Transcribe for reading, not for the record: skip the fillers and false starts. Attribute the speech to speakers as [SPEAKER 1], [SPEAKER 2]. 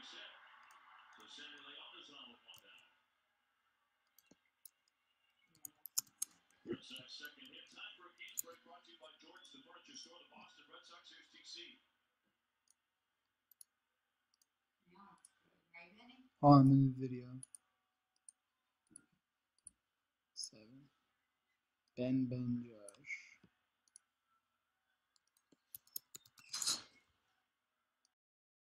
[SPEAKER 1] Oh, I'm in the video. 7. Ben Joe.